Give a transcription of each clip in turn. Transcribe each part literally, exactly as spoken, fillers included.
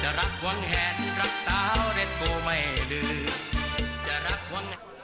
จะรักหวงแหนรักสาวเด็ดโกไม่ลืมจะรักหวง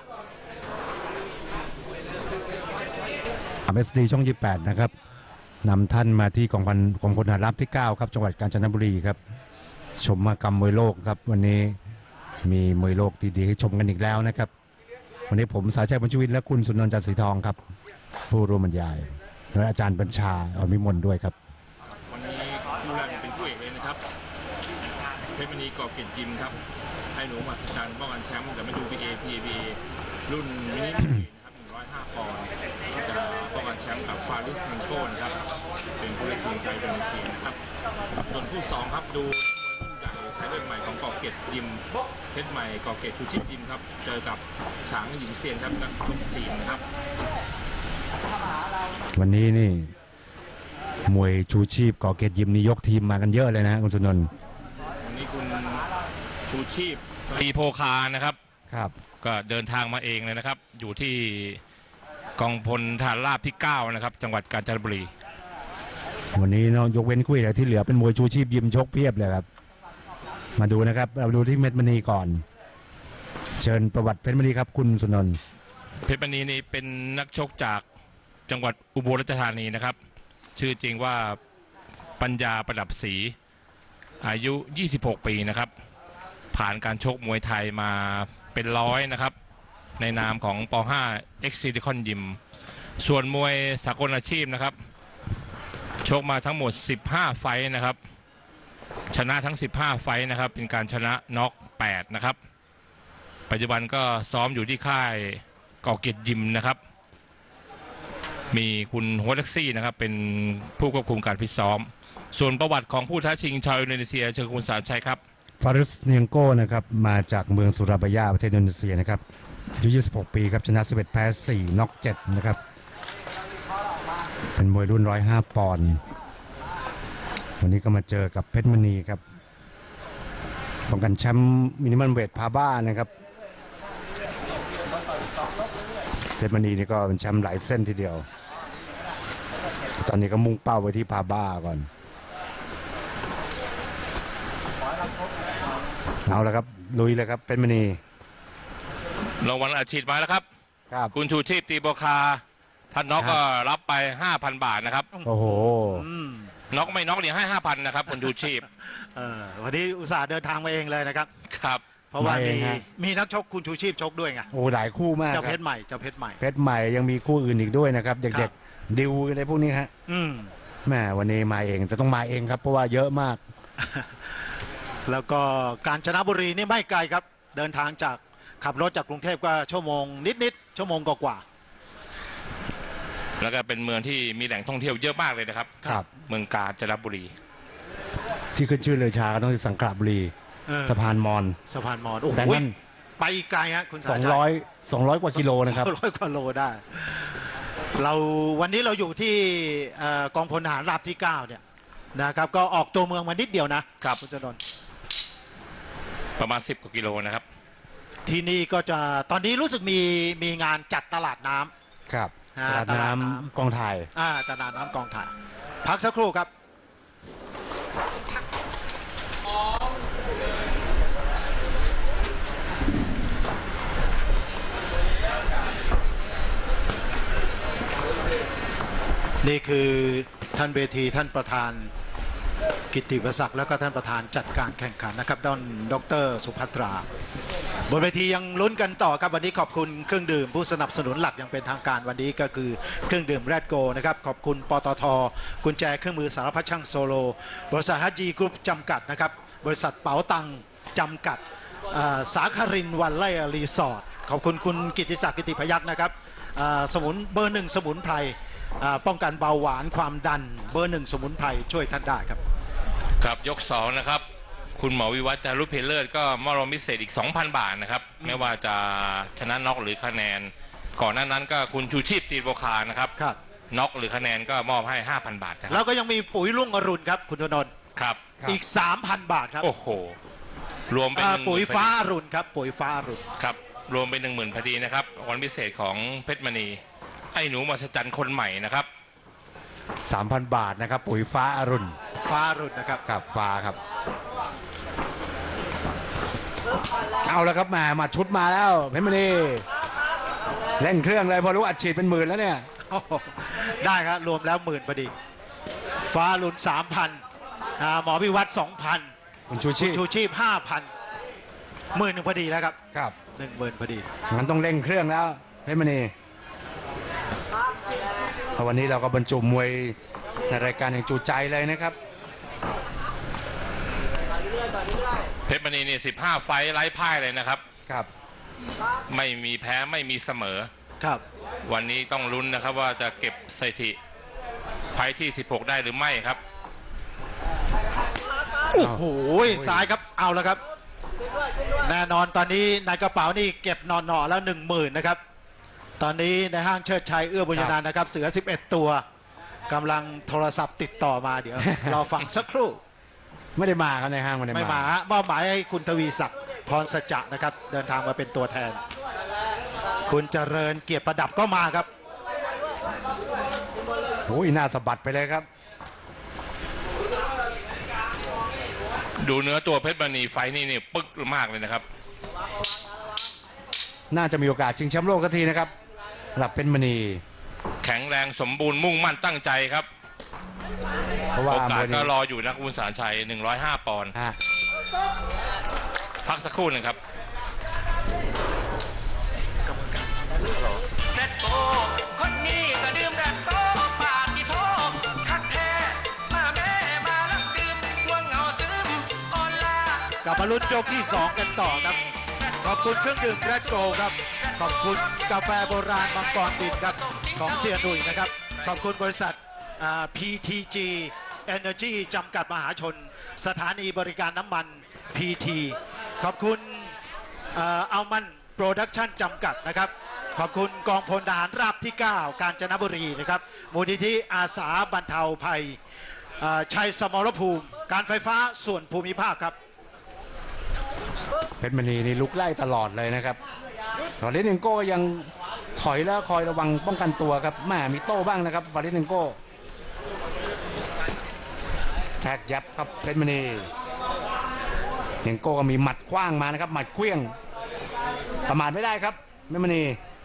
เอสดีช่องยี่สิบแปดนะครับนำท่านมาที่กองพันกองพลทหารราบที่เก้าครับจังหวัดกาญจนบุรีครับชมมากรรมมวยโลกครับวันนี้มีมวยโลกดีๆให้ชมกันอีกแล้วนะครับวันนี้ผมสาชัยบุญชวินและคุณสุนทรจันทร์สีทองครับผู้ร่วมบรรยายและอาจารย์บัญชาอมิมลด้วยครับวันนี้คู่แรกเป็นคู่เอกเลยนะครับเพชรมณีก่อเกียรติยิมครับให้หนูมาสจันป้องกันแชมป์แต่ไม่ดู พี เอ พี เอ บี รุ่นมินินะครับหนึ่งร้อยห้าปอนด์จะป้องกันแชมป์กับฟาริสทันโก้นะครับเป็นผู้เล่นทีมไทยอินโดนีเซียนะครับส่วนคู่สองครับดูมวยรุ่นใหญ่สายเลือดใหม่ของก่อเกียรติยิมเพชรใหม่ก่อเกียรติชูชีพยิมครับเจอกับฉางหญิงเซียนครับนักชกทีมนะครับวันนี้นี่มวยชูชีพก่อเกียรติยิมนี่ยกทีมมากันเยอะเลยนะคุณสุนนท์วันนี้คุณชูชีพตีโพคานะครับครับก็เดินทางมาเองเลยนะครับอยู่ที่กองพลทหารราบที่เก้านะครับจังหวัดกาญจนบุรีวันนี้เนาะยกเว้นคุยแต่ที่เหลือเป็นมวยชูชีพยิมชกเพียบเลยครับมาดูนะครับเราดูที่เพชรมณีก่อนเชิญประวัติเพชรมณีครับคุณสุนนท์เพชรมณีนี่เป็นนักชกจากจังหวัดอุบลราชธานีนะครับชื่อจริงว่าปัญญาประดับศรีอายุยี่สิบหกปีนะครับผ่านการชกมวยไทยมาเป็นร้อยนะครับในนามของป ห้า เอ็กซ์ ซี ดิคอน ยิมส่วนมวยสากลอาชีพนะครับชกมาทั้งหมดสิบห้าไฟท์นะครับชนะทั้งสิบห้าไฟท์นะครับเป็นการชนะน็อกแปดนะครับปัจจุบันก็ซ้อมอยู่ที่ค่ายก่อเกียรติยิมนะครับมีคุณโฮเล็กซี่นะครับเป็นผู้ควบคุมการฟิตซ้อมส่วนประวัติของผู้ท้าชิงชาวอินโดนีเซียเชิญคุณสารชัยครับฟาริสเนียงโก้นะครับมาจากเมืองสุราบายาประเทศอินโดนีเซียนะครับอายุยี่สิบหกปีครับชนะสิบเอ็ดแพ้สี่น็อกเจ็ดนะครับเป็นมวยรุ่นหนึ่งร้อยห้าปอนด์วันนี้ก็มาเจอกับเพชรมณีครับป้องกันแชมป์มินิมัมเวทพาบ้านะครับเพชรมณีนี่ก็เป็นแชมป์หลายเส้นทีเดียวตอนนี้ก็มุ่งเป้าไปที่พาบ้าก่อนเอาละครับลุยเลยครับเพชรมณีรางวัลอัดฉีดมาแล้วครับครับคุณชูชีพตีโบคาท่านน็อกก็รับไป ห้าพัน บาทนะครับโอ้โหน็อกไม่น็อกเนี่ยให้ ห้าพัน นะครับคุณชูชีพเออวันนี้อุตส่าห์เดินทางมาเองเลยนะครับครับเพราะว่ามีมีนักชกคุณชูชีพชกด้วยไงโอ้หลายคู่มากเจ้าเพชรใหม่เจ้าเพชรใหม่เพชรใหม่ยังมีคู่อื่นอีกด้วยนะครับเด็กๆดิวอะไรพวกนี้ฮะอืมแม่วันนี้มาเองแต่ต้องมาเองครับเพราะว่าเยอะมากแล้วก็กาญจนบุรีนี่ไม่ไกลครับเดินทางจากขับรถจากกรุงเทพก็ชั่วโมงนิดๆชั่วโมงกว่าแล้วก็เป็นเมืองที่มีแหล่งท่องเที่ยวเยอะมากเลยนะครับครับเมืองกาญจนบุรีที่ขึ้นชื่อเลยชาก็ต้องสังขละบุรีสะพานมอญสะพานมอญโอ้โหไปไกลฮะคุณสายสองร้อยสองร้อยกว่ากิโลนะครับสองร้อยกว่าโลได้เราวันนี้เราอยู่ที่กองพลทหารราบที่เก้าเนี่ยนะครับก็ออกตัวเมืองมานิดเดียวนะครับคุณจนนท์ประมาณสิบกว่ากิโลนะครับที่นี่ก็จะตอนนี้รู้สึกมีมีงานจัดตลาดน้ำครับตลาดน้ำกองถ่ายอ่าตลาดน้ำกองถ่ายพักสักครู่ครับนี่คือท่านเวทีท่านประธานกิตติประศักดิ์แล้วก็ท่านประธานจัดการแข่งขันนะครับดอนดรสุภัตราบนเวทียังลุ้นกันต่อครับวันนี้ขอบคุณเครื่องดื่มผู้สนับสนุนหลักอย่างเป็นทางการวันนี้ก็คือเครื่องดื่มแรดโกนะครับขอบคุณปตท.กุญแจเครื่องมือสารพัดช่างโซโลบริษัทฮัจจีกรุ๊ปจำกัดนะครับบริษัทเป๋าตังจำกัดสาคารินวันไล่รีสอร์ทขอบคุณคุณกิติศักดิ์กิติพยัคฆ์นะครับสมุนเบอร์หนึ่งสมุนไพรป้องกันเบาหวานความดันเบอร์หนึ่งสมุนไพรช่วยท่านได้ครับครับยกสองนะครับคุณหมอวิวัฒน์จารุเพลิศก็มอบรางวัลพิเศษอีก สองพัน บาทนะครับไม่ว่าจะชนะน็อกหรือคะแนนก่อนหน้านั้นก็คุณชูชีพตีโบคานะครับน็อกหรือคะแนนก็มอบให้ ห้าพัน บาทครับแล้วก็ยังมีปุ๋ยรุ่งอรุณครับคุณธนนท์ครับอีก สามพัน บาทครับโอ้โหรวมเป็นปุ๋ยฟ้าอรุณครับปุ๋ยฟ้าอรุณครับรวมเป็น หนึ่งหมื่น พอดีนะครับรางวัลพิเศษของเพชรมณีไอ้หนูมหัศจรรย์คนใหม่นะครับสามพัน บาทนะครับปุ๋ยฟ้าอรุณฟ้าอรุณนะครับกับฟ้าครับเอาแล้วครับมามาชุดมาแล้วเพชรมณีเร่งเครื่องเลยพอรู้อัดฉีดเป็นหมื่นแล้วเนี่ยโอ้โหได้ครับรวมแล้วหมื่นพอดี ฟ้าลุนสามพันหมอพิวัตรสองพันคุณชูชีพชูชีพห้าพันหมื่นหนึ่งพอดีแล้วครับครับหนึ่งหมื่นพอดีมันต้องเร่งเครื่องแล้วเพชรมณีเพราะวันนี้เราก็บรรจุมวยในรายการอย่างจูใจเลยนะครับเพชรมณีนี่สิบห้าไฟท์ไร้พ่ายเลยนะครับครับไม่มีแพ้ไม่มีเสมอครับวันนี้ต้องลุ้นนะครับว่าจะเก็บสถิติไฟท์ที่สิบหกได้หรือไม่ครับโอ้โหซ้ายครับเอาแล้วครับ แน่นอนตอนนี้ในกระเป๋านี่เก็บนอนๆแล้วหนึ่งหมื่นนะครับตอนนี้ในห้างเชิดชัยเอื้อบุญญนันท์นะครับเสือสิบเอ็ดตัวกำลังโทรศัพท์ติดต่อมาเดี๋ยว รอฟังสักครู่ไม่ได้มาครับในห้างไม่ได้ไม่มาฮะมอบหมายให้คุณทวีศักดิ์พรสัจจะนะครับเดินทางมาเป็นตัวแทน คุณเจริญเกียรติประดับก็มาครับโอ้ยหน้าสะบัดไปเลยครับดูเนื้อตัวเพชรมณีไฟท์นี่นี่ปึ๊กมากเลยนะครับน่าจะมีโอกาสชิงแชมป์โลกสักทีนะครับสำหรับเพชรมณีแข็งแรงสมบูรณ์มุ่งมั่นตั้งใจครับเพราะว่าโอกาสมวยนี้ก็รออยู่นะคุณสารชัยหนึ่งร้อยห้าปอนด์ฮะพักสักครู่หนึงครับแรดโกคนนี้ก็ดื่มแรดโกปากที่โทคักแท้มาแม่มาลักดื่มห่วงเหงาซึมอ่อนลากลับมาลุ้นยกที่สองกันต่อครับ ขอบคุณเครื่องดื่มแรดโกครับ ขอบคุณกาแฟโบราณมังกรบินครับของเสียหนุ่ยนะครับ ขอบคุณบริษัทอ่า พี ที จี Energy จำกัดมหาชน สถานีบริการน้ำมัน พี ที ขอบคุณอัลมันโปรดักชั่นจำกัดนะครับ ขอบคุณกองพลทหารราบที่ เก้า กาญจนบุรีนะครับ มูลนิธิอาสาบรรเทาภัยอ่าชัยสมรภูมิ การไฟฟ้าส่วนภูมิภาคครับเพชรมณีนี่ลุกไล่ตลอดเลยนะครับวาเลนเนโก้ยังถอยแล้วคอยระวังป้องกันตัวครับแม่มีโต้บ้างนะครับวาเลนเนโก้แท็กยับครับเพชรมณีเนโก้ก็มีหมัดกว้างมานะครับหมัดเคลี้ยงประมาทไม่ได้ครับเพชรมณี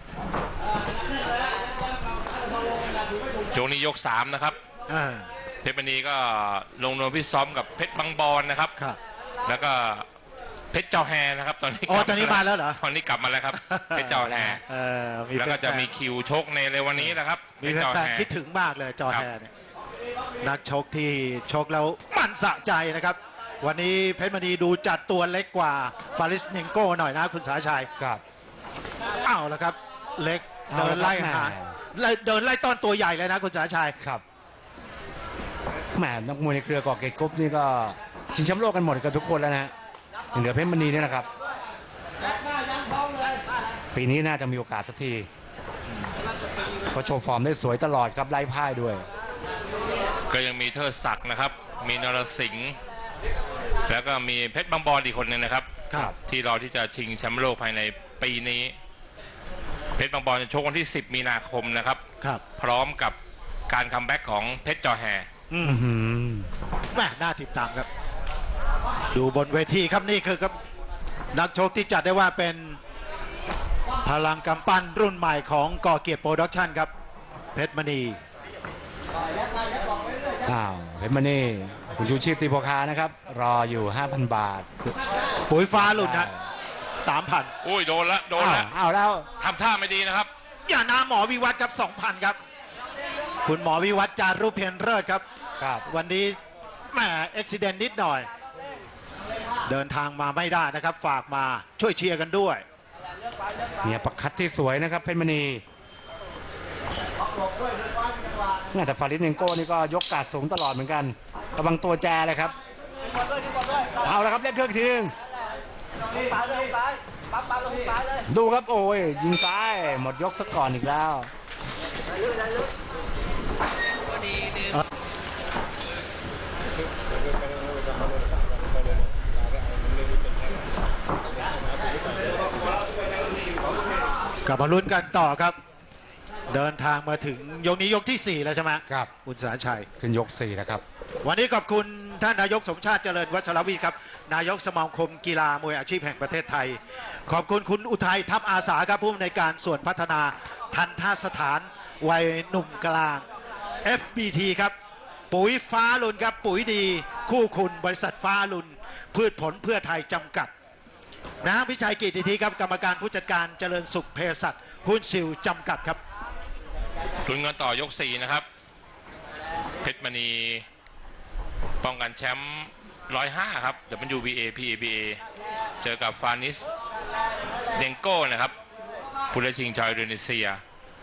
โจนี้ยกสามนะครับอ่าเพชรมณีก็ลงนวมพิตซ้อมกับเพชรบางบอนนะครับครับแล้วก็เพชรเจ้าแฮนะครับตอนนี้อ๋อตอนนี้มาแล้วเหรอตอนนี้กลับมาแล้วครับ เพชรเจ้าแฮเออมีแล้วก็จะมีแฟนคิวชกในเร็ววันนี้แหละครับๆมีเพชรเจ้าแฟนแฮๆคิดถึงมากเลยจอครับแฮเนี่ยนักชกที่ชกแล้วมันสะใจนะครับ วันนี้เพชรมณีดูจัดตัวเล็กกว่าฟาริสเนงโก้หน่อยนะคุณสาชัยครับอ้าวแล้วครับ เล็กเอาเดินละครับไล่หาแหม่ไล่เดินไล่ต้อนตัวใหญ่เลยนะคุณสาชัยครับแหมนักมวยในเครือก่อเกตกรุ๊ปนี่ก็ชิงแชมป์โลกกันหมดกันทุกคนแล้วนะฮะยังเหลือเพชรมณีนี่นะครับปีนี้น่าจะมีโอกาสสักทีเขาโชว์ฟอร์มได้สวยตลอดครับไล่พ่ายด้วยก็ยังมีเทิดศักดิ์นะครับ มีนรสิงห์แล้วก็มีเพชรบางบอนอีกคนหนึงนะครับครับที่รอที่จะชิงแชมป์โลกภายในปีนี้ เพชรบางบอนจะชกวันที่ สิบ มีนาคมนะครับครับพร้อมกับการคัมแบ็กของเพชรจอแฮอืมอื้อหือแม่น่าติดตามครับ ดูบนเวทีครับนี่คือครับนักชกที่จัดได้ว่าเป็นพลังกำปั้นรุ่นใหม่ของก่อเกียรติโปรดักชั่นครับ เพชรมณีอ้าวเพชรมณีคุณชูชีพตีโพคานะครับ รออยู่ ห้าพัน บาทปุ๋ยฟ้าหลุดนะสามพันอุ้ยโดนละโดนอ้าวละอ้าวแล้วทำท่าไม่ดีนะครับอย่านาหมอวิวัฒน์ครับสองพันครับ คุณหมอวิวัฒน์จารุเพียรเลิศครับครับวันนี้แหมอุบิเหตุนิดหน่อย เดินทางมาไม่ได้นะครับ ฝากมาช่วยเชียร์กันด้วยเนี่ยประคัดที่สวยนะครับเพชรมณีเนี่ยแต่ฟาริสเนงโก้นี่ก็ยกกาดสูงตลอดเหมือนกันระวังตัวแจเลยครับเอาละครับเล่นเครื่องทีนึงดูครับโอ้ยยิงซ้ายหมดยกซะก่อนอีกแล้วกลับมาลุ้นกันต่อครับ เดินทางมาถึงยกนี้ยกที่สี่แล้วใช่ไหมครับคุณสารชัยขึ้นยกสี่แล้วครับวันนี้ขอบคุณท่านนายกสมชาติเจริญวัชรวิทย์ครับนายกสมาคมกีฬามวยอาชีพแห่งประเทศไทยขอบคุณคุณอุทัยทัพอาสาครับผู้อำนวยการส่วนพัฒนาทันทสถานวัยหนุ่มกลาง เอฟ บี ที ครับปุ๋ยฟ้าลุนครับปุ๋ยดีคู่คุณบริษัทฟ้าลุนพืชผลเพื่อไทยจำกัดนะพิชัยกิตติธีครับกรรมการผู้จัดการเจริญสุขเภสัชหุ้นซิลจำกัดครับลุ้นกันต่อยกสี่นะครับเพชรมณีป้องกันแชมป์ร้อยห้าครับ ดับเบิลยู บี เอ พี เอ บี เอ เจอกับฟานิสเดงโก้นะครับผู้ท้าชิงชาวอินโดนีเซีย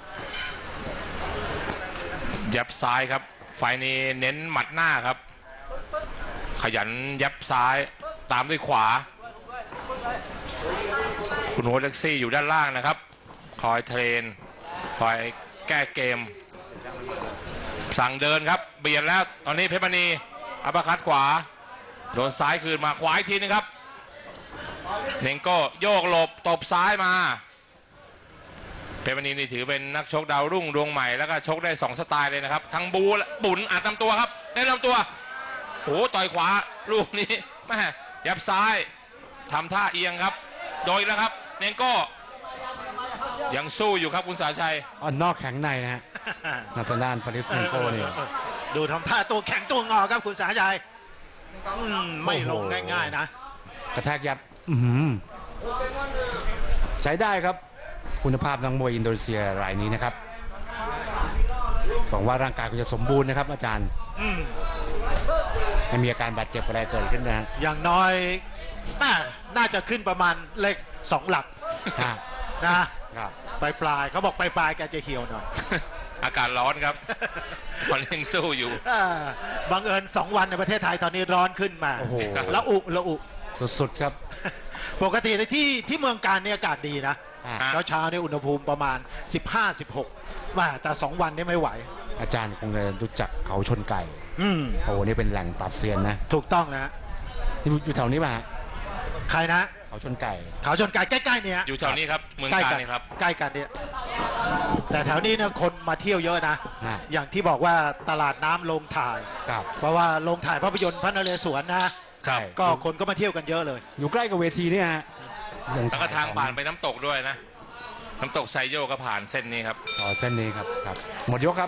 ยับซ้ายครับไฟนี้เน้นหมัดหน้าครับขยันยับซ้ายตามด้วยขวาคุณโฮแท็กซี่อยู่ด้านล่างนะครับคอยเทรนคอยแก้เกมสั่งเดินครับเบียดแล้วตอนนี้เพชรมณีอัปเปอร์คัตขวาโดนซ้ายคืนมาขวาอีกทีนึงครับเนงโก้โยกหลบตบซ้ายมาเพชรมณีนี่ถือเป็นนักชกดาวรุ่งดวงใหม่แล้วก็ชกได้สองสไตล์เลยนะครับทั้งบูและบุญอัดลำตัวครับได้ลำตัวโอ้ต่อยขวาลูกนี้แม่ยับซ้ายทำท่าเอียงครับโดยแล้วครับเนงโก้ยังสู้อยู่ครับคุณสาชัยอ่อนนอกแข็งในนะฮะนาตาด้านฟาริสเนโก้เนี่ยดูทำท่าตัวแข็งตัวงอครับคุณสาชัยไม่ลงง่ายๆนะกระแทกยับใช้ได้ครับคุณภาพนักมวยอินโดนีเซียรายนี้นะครับหวังว่าร่างกายก็จะสมบูรณ์นะครับอาจารย์ไม่มีอาการบาดเจ็บอะไรเกิดขึ้นนะอย่างน้อยน่าจะขึ้นประมาณเลขสองหลักนะครับปลายปลายเขาบอกปลายปลายแกจะเหี่ยวหน่อยอากาศร้อนครับตอนนี้ยังสู้อยู่บังเอิญสองวันในประเทศไทยตอนนี้ร้อนขึ้นมาแล้วอุแล้วอุสุดๆครับปกติในที่ที่เมืองการเนี่ยอากาศดีนะเช้าเช้าเนี่ยอุณหภูมิประมาณ สิบห้า สิบหก ว่าแต่สองวันนี่ไม่ไหวอาจารย์คงจะรู้จักเขาชนไก่โอ้นี่เป็นแหล่งปราบเซียนนะถูกต้องนะอยู่แถวนี้ป่ะใครนะเขาชนไก่เขาชนไก่ใกล้ๆเนี่ยอยู่แถวนี้ครับเมืองการนี่ครับใกล้กันเนี่ยแต่แถวนี้เนี่ยคนมาเที่ยวเยอะนะอย่างที่บอกว่าตลาดน้ำลงถ่ายเพราะว่าลงถ่ายภาพยนตร์พระนเรศวรนะก็คนก็มาเที่ยวกันเยอะเลยอยู่ใกล้กับเวทีนี่ฮะแล้วก็ทางผ่านไปน้ำตกด้วยนะน้ำตกไซโยก็ผ่านเส้นนี้ครับอ๋อเส้นนี้ครับครับหมดยกครับ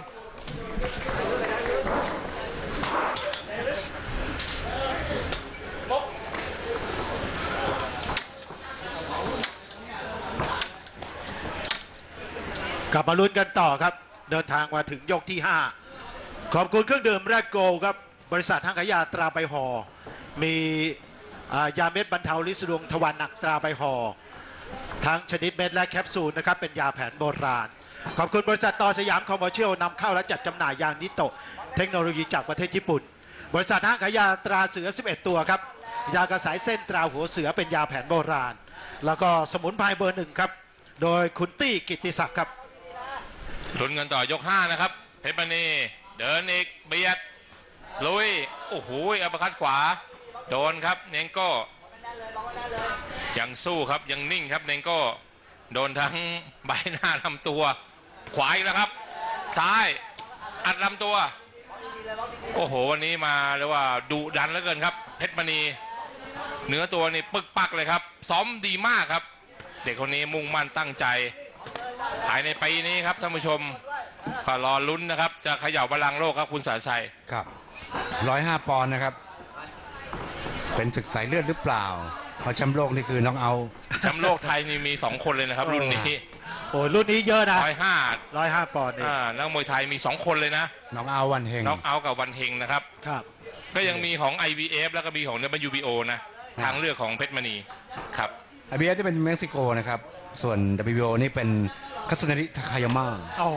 กลับมาลุ้นกันต่อครับเดินทางมาถึงยกที่ห้าขอบคุณเครื่องดื่มแรดโกลครับบริษัททางขายยาตราใบห่อมียาเม็ดบรรเทาฤทธิ์สะดวกทวารหนักตราใบห่อทั้งชนิดเม็ดและแคปซูลนะครับเป็นยาแผนโบราณขอบคุณบริษัทต่อสยามคอมเมอร์เชียลนำเข้าและจัดจำหน่ายยางนิโตะเทคโนโลยีจากประเทศญี่ปุ่นบริษัทห้างขายยาตราเสือสิบเอ็ดตัวครับยากระสายเส้นตราหัวเสือเป็นยาแผนโบราณแล้วก็สมุนไพรเบอร์หนึ่งครับโดยคุณตี้กิตติศักดิ์ครับลุ้นกันต่อยกห้านะครับเพชรมณีเดินอีกเบียดลุยโอ้โหอัปเปอร์คัตขวาโดนครับเนงโก้ยังสู้ครับยังนิ่งครับเนงโก้โดนทั้งใบหน้าลำตัวขวาอีกแล้วครับซ้ายอัดลำตัวโอ้โหวันนี้มาเรียกว่าดุดันเหลือเกินครับเพชรมณีเนื้อตัวนี่ปึกปักเลยครับซ้อมดีมากครับเด็กคนนี้มุ่งมั่นตั้งใจภายในปีนี้ครับท่านผู้ชมก็รอลุ้นนะครับจะเขย่าบัลลังก์โลกครับคุณสาชัยครับร้อยห้าปอนด์นะครับเป็นศึกสายเลือดหรือเปล่าเพราะแชมป์โลกนี่คือน้องเอาแชมป์โลกไทยนี่มีสองคนเลยนะครับรุ่นนี้โอ้รุ่นนี้เยอะนะร้อยห้าร้อยห้าปอนด์นี่นักมวยไทยมีสองคนเลยนะน้องเอาวันเฮงน้องเอากับวันเฮงนะครับครับก็ยังมีของ ไอ วี เอฟ แล้วก็มีของ ดับเบิลยู บี โอ นะทางเลือกของเพชรมณีครับไอ วี เอฟ จะเป็นเม็กซิโกนะครับส่วน ดับเบิลยู บี โอ นี่เป็นคัตสึนาริ ทาคายาม่าอ๋อ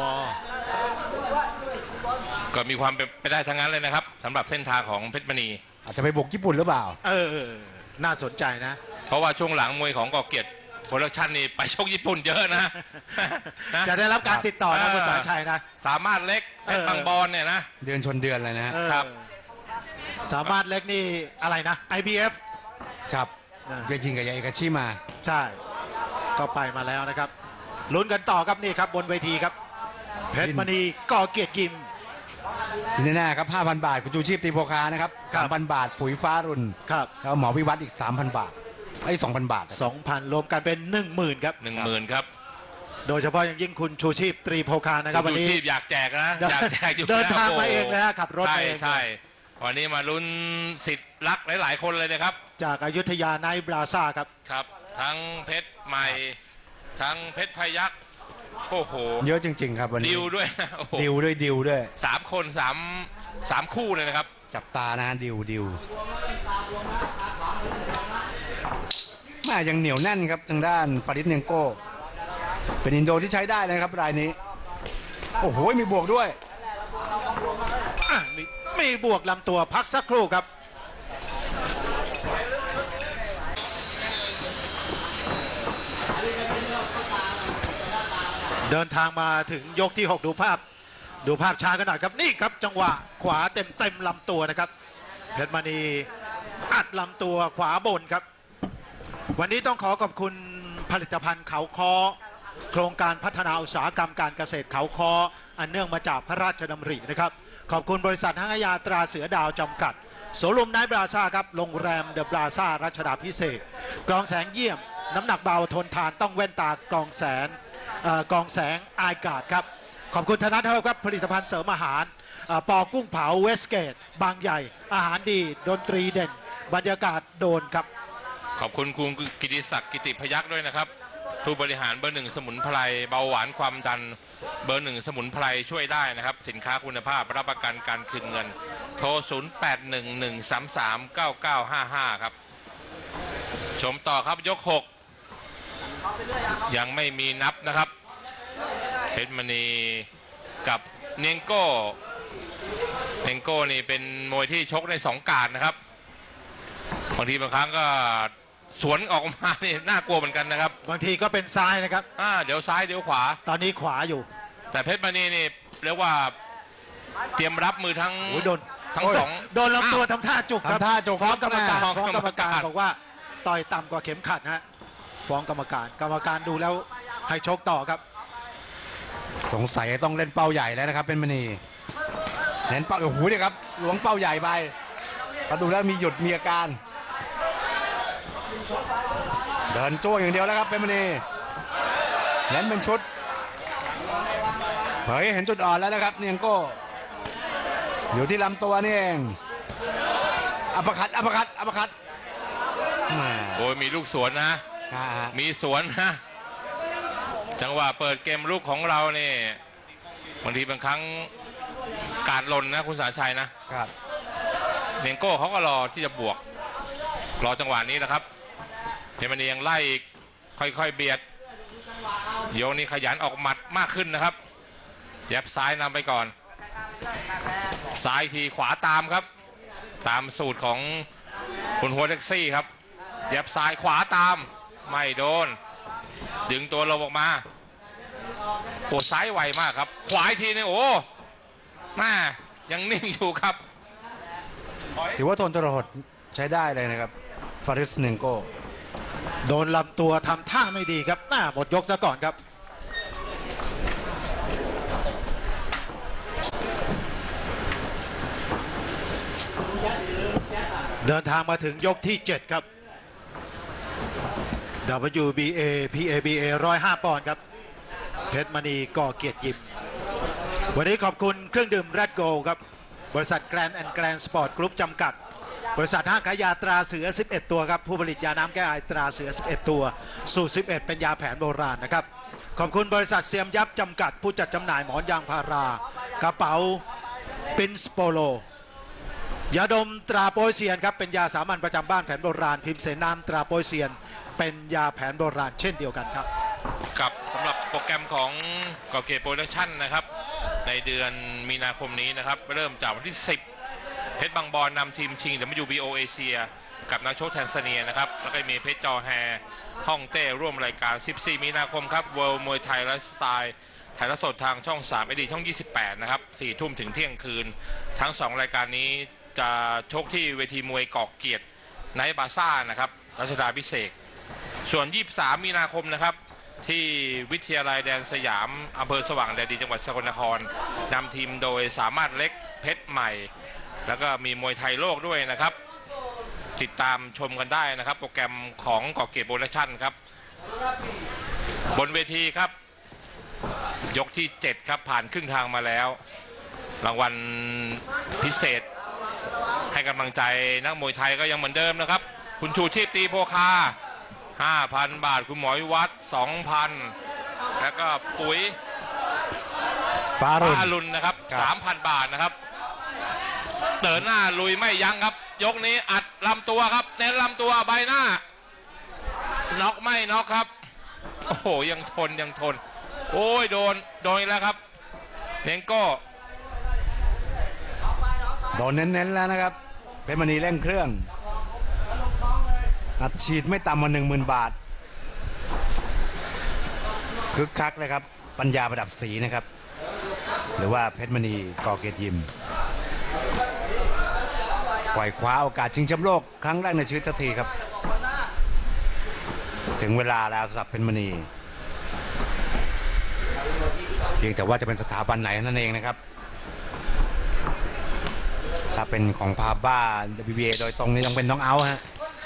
ก็มีความเป็นไปได้ทั้งนั้นเลยนะครับสำหรับเส้นทางของเพชรมณีอาจจะไปบุกญี่ปุ่นหรือเปล่าเออน่าสนใจนะเพราะว่าช่วงหลังมวยของกอเกียรติโปรดักชั่นนี่ไปชกญี่ปุ่นเยอะนะจะได้รับการติดต่อนะคุณสาชัยนะสามารถเล็กเป็นบางบอลเนี่ยนะเดือนชนเดือนเลยนะครับสามารถเล็กนี่อะไรนะ ไอ บี เอฟครับเยจิงกับยาเอกาชิมาใช่ก็ไปมาแล้วนะครับลุ้นกันต่อครับนี่ครับบนเวทีครับเพชรมณีกอเกียรติยิมที่แน่ๆครับ ห้าพัน บาทคุณจูชีพตีโพคานะครับครับสามพัน บาท ปุ๋ยฟ้ารุ่นครับแล้วหมอวิวัฒน์อีก สามพัน บาทไอ้ สองพัน บาทสองพันรวมกันเป็นหนึ่งหมื่นครับหนึ่งหมื่นครับโดยเฉพาะอย่างยิ่งคุณชูชีพตรีโพคานะครับคุวัณนชูนี้ชีพอยากแจกนะเดินอยากแจกอยู่เดินแล้วทางมาโโหเองเลยฮะขับรถใช่มาเองใช่วันนี้มาลุ้นสิทธิ์รักหลาย ๆ คนเลยนะครับจากอายุทยาไนท์บราซ่าครับครับ ทั้งเพชรใหม่ ทั้งเพชรพยักษ์โอ้โหเยอะจริง ๆ ครับวันนี้ดิวด้วยนะโอ้โหดิวด้วยดิวด้วยสามคนสามสามคู่เลยนะครับจับตานะฮะดิวดิวแม่ยังเหนียวแน่นครับทางด้านฟาริสเนียงโก้เป็นอินโดที่ใช้ได้นะครับรายนี้ โอ้โหมีบวกด้วยอ่ะมีมีบวกลำตัวพักสักครู่ครับ เดินทางมาถึงยกที่หกดูภาพ ดูภาพช้ากันหน่อยครับนี่ครับจังหวะขวาเต็มเต็มลำตัวนะครับเพชรมณีอัดลำตัวขวาบนครับ วันนี้ต้องขอขอบคุณผลิตภัณฑ์เขาคอโครงการพัฒนาอุตสาหกรรมการเกษตรเขาคออันเนื่องมาจากพระราชดำรินะครับขอบคุณบริษัทห้างยาตราเสือดาวจำกัดโสลมไนท์บราซ่าครับโรงแรมเดอะบราซ่ารัชดาพิเศษกรองแสงเยี่ยมน้ำหนักเบาทนทานต้องแว่นตากรองแสงเอ่อกรองแสงอายกาดครับขอบคุณธนัทเทิลครับผลิตภัณฑ์เสริมอาหารเอ่อปอกุ้งเผาเวสเกตบางใหญ่อาหารดีดนตรีเด่นบรรยากาศโดนครับขอบคุณคุณกิติศักดิ์กิติพยักษ์ด้วยนะครับผู้บริหารเบอร์หนึ่งสมุนไพรเบาหวานความดันเบอร์หนึ่งสมุนไพรช่วยได้นะครับสินค้าคุณภาพรับประกันการคืนเงินโทร ศูนย์ แปด หนึ่ง หนึ่ง สาม สาม เก้า เก้า ห้า ห้า ครับชมต่อครับยกหกยังไม่มีนับนะครับเพชรมณีกับเนียงโก้เนียงโก้นี่เป็นมวยที่ชกในสองการนะครับบางทีบางครั้งก็สวนออกมานี่น่ากลัวเหมือนกันนะครับบางทีก็เป็นซ้ายนะครับอ่าเดี๋ยวซ้ายเดี๋ยวขวาตอนนี้ขวาอยู่แต่เพชรมณีนี่เรียกว่าเตรียมรับมือทั้งโอ้ยโดนทั้งโยสองโดนลำตัวทำท่าจุกครับทำท่าจุกฟ้องกรรมการฟ้องฟ้องกรรมการกรรมการบอกว่าต่อยต่ำกว่าเข็มขัดนะฮะฟ้องกรรมการกรรมการดูแล้วให้ชกต่อครับสงสัยต้องเล่นเป้าใหญ่แล้วนะครับเป็นมณีเน้นเป้าโอ้โหเนี่ยครับหลวงเป้าใหญ่ไปพอดูแล้วมีหยุดมีอาการเดินโจ้อย่างเดียวแล้วครับเป็นมณีเน้นเป็นชุดเผยเห็นจุดอ่อนแล้วนะครับเนียงโก้อยู่ที่ลำตัวนี่เองอัปคัดอัปคัดอัปคัดแหม่โอ้ยมีลูกสวนนะอ่าฮะมีสวนนะจังหวะเปิดเกมลูกของเราเนี่ยบางทีบางครั้งการหล่นนะคุณสาชัยนะครับ เนียงโก้เขาก็รอที่จะบวกรอจังหวะนี้นะครับเพชรมณียังไล่อีกค่อยๆเบียดโยกนี่ขยันออกหมัดมากขึ้นนะครับแยบซ้ายนำไปก่อนซ้ายทีขวาตามครับ ตามสูตรของคุณหัวแท็กซี่ครับแยบซ้ายขวาตามไม่โดนดึงตัวลงออกมาโอ้ซ้ายไวมากครับขวาอีกทีนึงโอ้แม่ยังนิ่งอยู่ครับถือว่าทนทรหดใช้ได้เลยนะครับฟาริสเนียงโก้โดนลำตัวทำท่าไม่ดีครับแม่หมดยกซะก่อนครับ เดินทางมาถึงยกที่ เจ็ด ครับ ดับเบิลยู บี เอ พี เอ บี เอ หนึ่งศูนย์ห้า ปอนด์ครับ เพชรมณีก่อเกียรติยิม วันนี้ขอบคุณเครื่องดื่มแรดโกลครับ บริษัทแกรนด์แอนด์แกรนด์สปอร์ตกรุ๊ปจำกัด บริษัทห้างขายยาตราเสือ สิบเอ็ด ตัวครับ ผู้ผลิตยาน้ำแก้ไอตราเสือ สิบเอ็ด ตัว สูตร สิบเอ็ด เป็นยาแผนโบราณนะครับ ขอบคุณบริษัทเซียมยับจำกัด ผู้จัดจำหน่ายหมอนยางพารา กระเป๋าปินสโปโล ยาดมตราโปยเซียนครับเป็นยาสามัญประจำบ้านแผนโบราณพิมพ์เสนน้ำตราโปยเซียนเป็นยาแผนโบราณเช่นเดียวกันครับกับสำหรับโปรแกรมของกอเกตโปรดักชั่นนะครับในเดือนมีนาคมนี้นะครับเริ่มจากวันที่สิบเพชรบางบอนนำทีมชิง ดับเบิลยู บี โอ เอเชียกับนักชกแทนซาเนียนะครับแล้วก็มีเพชรจอแฮฮ่องเต้ร่วมรายการสิบสี่มีนาคมครับเวิลด์มวยไทยไลฟ์สไตล์ถ่ายทอดสดทางช่องสามเอดีช่องยี่สิบแปดนะครับสี่ทุ่มถึงเที่ยงคืนทั้งสองรายการนี้จะชกที่เวทีมวยกอกเกียรติไนท์บาซ่านะครับรัชดาพิเศษกส่วนยี่สิบสามมีนาคมนะครับที่วิทยาลัยแดนสยามอำเภอสว่างแดนดินจังหวัดสกลนครนำทีมโดยสามารถเล็กเพชรใหม่ แล้วก็มีมวยไทยโลกด้วยนะครับติดตามชมกันได้นะครับโปรแกรมของกอเกตโปรดักชั่นครับบนเวทีครับยกที่เจ็ดครับผ่านครึ่งทางมาแล้วรางวัลพิเศษให้กำลังใจนักมวยไทยก็ยังเหมือนเดิมนะครับคุณชูชีพตีโพคา ห้าพัน บาทคุณหมอวิวัฒน์ สองพัน แล้วก็ปุ๋ยฟ้ารุ่นฟ้ารุนนะครับครับสามพัน บาทนะครับเดินหน้าลุยไม่ยั้งครับยกนี้อัดลำตัวครับเน้นลำตัวใบหน้าน็อกไม่น็อกครับโอ้โหยังทนยังทนโอ้ยโดนโดนอีกแล้วครับเนงโก้โดนเน้นๆแล้วนะครับเพชรมณีเร่งเครื่องอัดฉีดไม่ต่ำกว่าหนึ่งหมื่นบาทคึกคักเลยครับปัญญาประดับศรีนะครับหรือว่าเพชรมณีกอเกยรตยิมปล่อยคว้าโอกาสชิงแชมป์โลกครั้งแรกในชีวิตทันทีครับถึงเวลาแล้วสำหรับเพชรมณีเพียงแต่ว่าจะเป็นสถาบันไหนนั่นเองนะครับถ้าเป็นของพาบ้า ดับเบิลยู บี เอ โดยตรงนี้ต้องเป็นน้องเอาท์ฮะ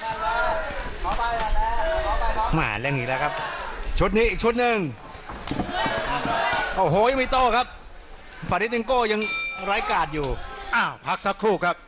มาเล่นอีกแล้วครับชุดนี้อีกชุดหนึ่งโอ้โหยังไม่โต้ครับฟาริสเนงโก้ยังไร้กาดอยู่อ้าวพักสักครู่ครับ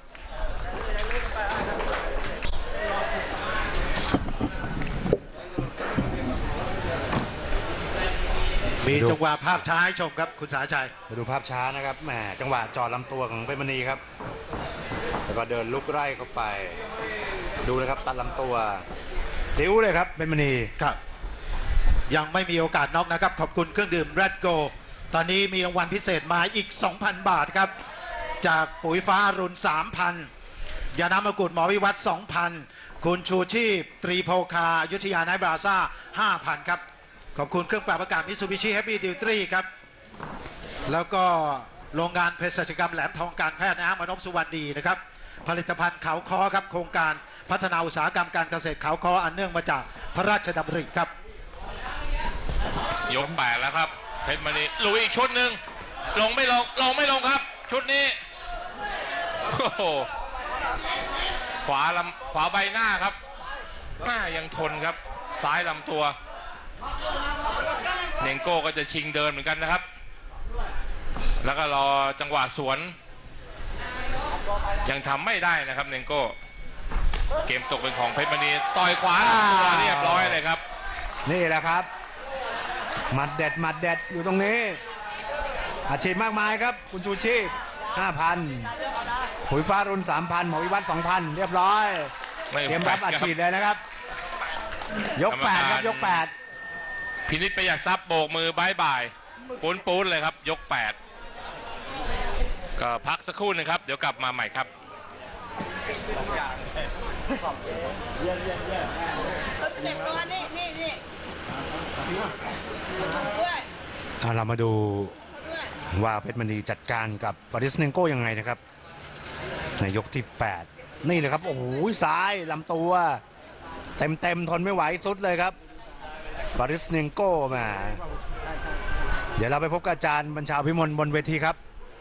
มีจังหวะภาพช้าให้ชมครับคุณสาชัยมาดูภาพช้านะครับแหมจังหวะจอดลำตัวของเพชรมณีครับแล้วก็เดินลุกไล่เข้าไปดูเลยครับตัดลำตัวดิ้วเลยครับเพชรมณีครับยังไม่มีโอกาสน็อกนะครับขอบคุณเครื่องดื่ม Red Go ตอนนี้มีรางวัลพิเศษมาอีก สองพัน บาทครับจากปุ๋ยฟ้ารุ่น สามพัน ยาน้ำมะกรูดหมอวิวัฒน์ สองพัน คุณชูชีพตรีโพคาอยุธยาไนท์บราซ่า ห้าพัน ครับขอบคุณเครื่องปรับอากาศมิตซูบิชิแฮปปี้ดิวตรีครับแล้วก็โรงงานเภสัชกรรมแหลมทองการแพทย์น้ำมนพสุวรรณดีนะครับผลิตภัณฑ์เขาค้อครับโครงการพัฒนาอุตสาหกรรมการเกษตรเขาค้ออันเนื่องมาจากพระราชดำริครับยกแปดแล้วครับเพชรมณีลุยอีกชุดหนึ่งลงไม่ลงลงไม่ลงครับชุดนี้โอ้โหขวาลำขวาใบหน้าครับหน้ายังทนครับซ้ายลำตัวเนงโก้ก็จะชิงเดินเหมือนกันนะครับแล้วก็รอจังหวะสวนยังทำไม่ได้นะครับเนงโก้เกมตกเป็นของเพชรมณีต่อยขวาลำตัวเรียบร้อยเลยครับนี่แหละครับหมัดเด็ดหมัดเด็ดอยู่ตรงนี้อาชีพมากมายครับคุณชูชีพ ห้าพัน ปุ๋ยฟ้ารุ่น สามพัน หมอวิวัฒน์ สองพัน เรียบร้อยเตรียมรับอาชีพเลยนะครับยกแปดครับยกแปดพินิจประหยัดทรัพย์โบกมือบายบายปูนปูนเลยครับยกแปดก็พักสักครู่นึงครับเดี๋ยวกลับมาใหม่ครับเรามาดูว่าเพชรมณีจัดการกับฟาริสเนงโก้ยังไงนะครับในยกที่แปดนี่เลยครับโอ้โหซ้ายลำตัวเต็มเต็มทนไม่ไหวสุดเลยครับฟาริสเนงโก้มาเดี๋ยวเราไปพบกับอาจารย์บัญชาพิมลบนเวทีครับ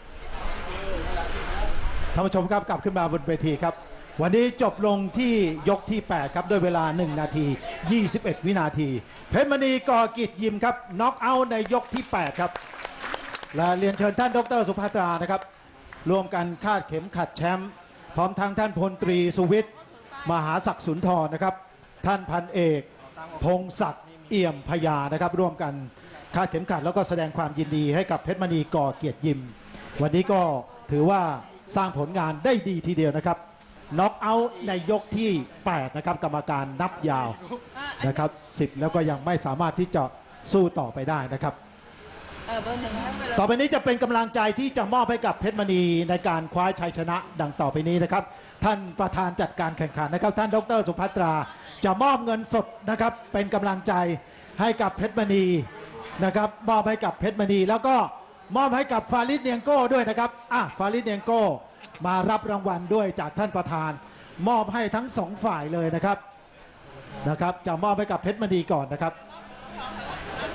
ท่านผู้ชมครับกลับขึ้นมาบนเวทีครับวันนี้จบลงที่ยกที่แปดครับด้วยเวลาหนึ่งนาทียี่สิบเอ็ดวินาทีเพชรมณีกอกิจยิมครับน็อกเอาท์ในยกที่แปดครับและเรียนเชิญท่านดรสุภัตรานะครับร่วมกันคาดเข็มขัดแชมป์พร้อมทางท่านพลตรีสุวิทย์มหาศักดิ์สุนทรนะครับท่านพันเอกพงศักดิ์เอี่ยมพยานะครับร่วมกันคาดเข็มขัดแล้วก็แสดงความยินดีให้กับเพชรมณีกอเกียรติยิมวันนี้ก็ถือว่าสร้างผลงานได้ดีทีเดียวนะครับน็อกเอาท์ในยกที่แปดนะครับกรรมการนับยาวนะครับสิบแล้วก็ยังไม่สามารถที่จะสู้ต่อไปได้นะครับต่อไปนี้จะเป็นกำลังใจที่จะมอบให้กับเพชรมณีในการคว้าชัยชนะดังต่อไปนี้นะครับท่านประธานจัดการแข่งขันนะครับท่านดรสุภัตราจะมอบเงินสดนะครับเป็นกำลังใจให้กับเพชรมณีนะครับมอบให้กับเพชรมณีแล้วก็มอบให้กับฟาริสเนียงโก้ด้วยนะครับอ่ะฟาริสเนียงโก้มารับรางวัลด้วยจากท่านประธานมอบให้ทั้งสองฝ่ายเลยนะครับนะครับจะมอบให้กับเพชรมณีก่อนนะครับ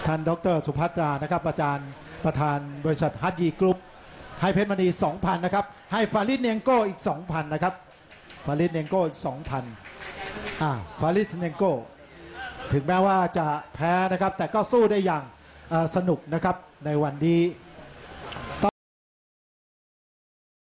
ท่านดรสุภัตรานะครับอาจารย์ประธานบริษัทฮัตยีกรุ๊ปให้เพชรมณี สองพัน นะครับให้ฟาริสเนงโก้อีก สองพัน นะครับฟาริสเนงโก้อีก สองพัน อ่าฟาริสเนงโก้ถึงแม้ว่าจะแพ้นะครับแต่ก็สู้ได้อย่างเอ่อสนุกนะครับในวันนี้